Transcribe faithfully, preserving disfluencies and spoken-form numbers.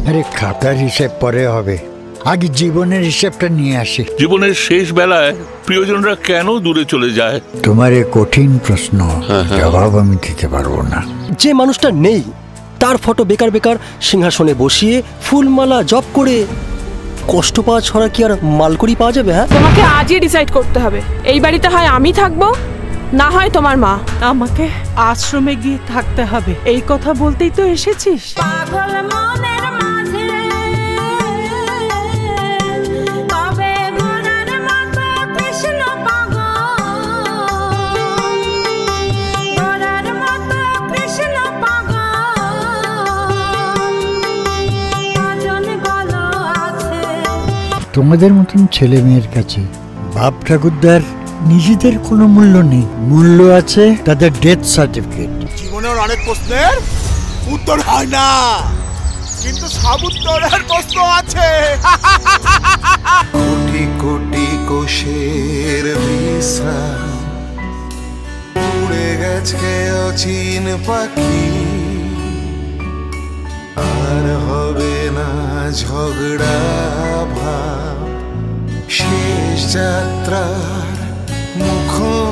আরে খাতার হিসেব পরে হবে, আগে জীবনের হিসেবটা নিয়ে আসি। জীবনের শেষ বেলায় প্রিয়জনরা কেন দূরে চলে যায়? তোমার এই কঠিন প্রশ্ন জবাব আমি দিতে পারবো না। যে মানুষটা নেই তার ফটো বেকার বেকার সিংহাসনে বসিয়ে ফুলমালা জপ করে কষ্ট পাওয়া ছড়া কি আর মালকুড়ি পাওয়া যাবে? হ্যাঁ, তোমাকে আজই ডিসাইড করতে হবে, এই বাড়িতে হয় আমি থাকবো, না হয় তোমার মা। আমাকে আশ্রমে গিয়ে থাকতে হবে, এই কথা বলতেই তো এসেছিস? তোমাদের মতন ছেলে মেয়ের কাছে বাপ ঠাকুরদার নিজেদের কোনো মূল্য নেই, মূল্য আছে তাদের ডেথ সার্টিফিকেট। জীবনের অনেক প্রশ্নের উত্তর হয় না, কিন্তু সব উত্তরের প্রশ্ন আছে। কোটি কোটি কোষের বিশ্রাম, উড়ে গেছে অচিন পাখি, আর হবে না ঝগড়া ভাব, শেষ যাত্রার মুখোমুখি।